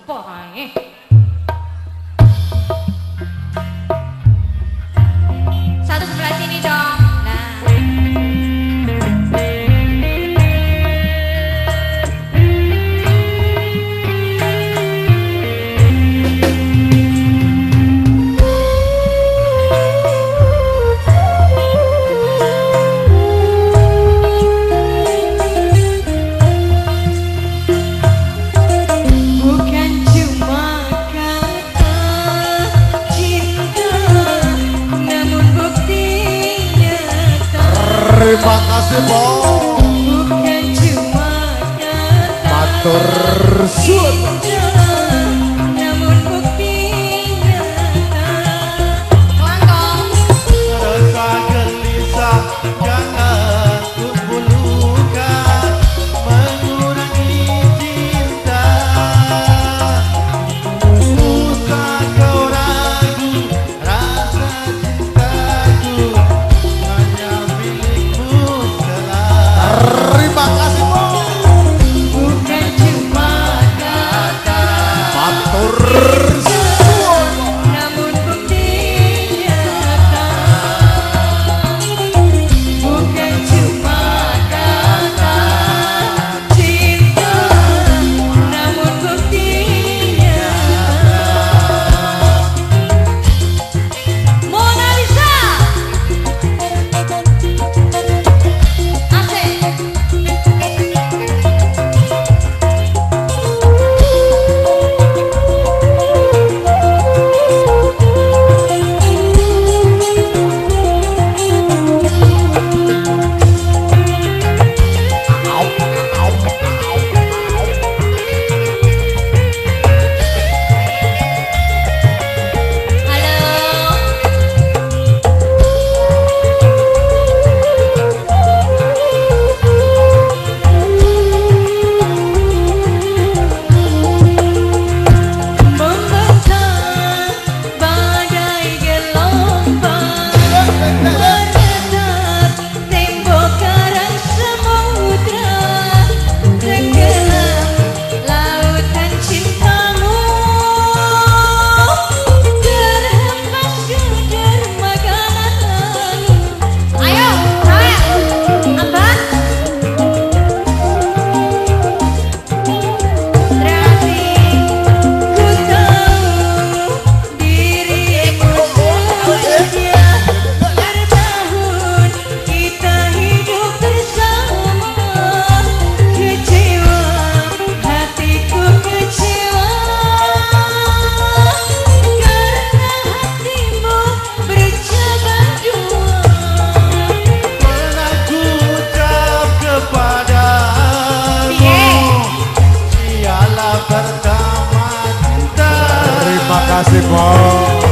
apa ae. Satu sebelah sini dong. Terima kasih Bos. Bukan cuma kata Matur suwun. namun bukti nyata. Kelangkong. Rasa gelisah jangan kumpulkan, mengurangi cinta. Usah kau ragu rasa cintaku hanya milikmu selalu. Terima kasih Bos. Bukan cuma kata Matur namun bukti nyata. Bukan cuma kata cinta namun bukti nyata. Mona Lisa Asik. Halo. Membentang badai gelombang, meretas tembok karang samudra, tenggelam lautan cintamu, terhempas ke dermaga lalu. Ayo, Noel, Abang. Terima kasih. Ku tahu dirimu setia bertahun kita hidup bersama. Kecewa hatiku kecewa karena hatimu bercabang dua. pernah ku ucap kepadamu, ialah pertama cinta. Terima kasih Bos.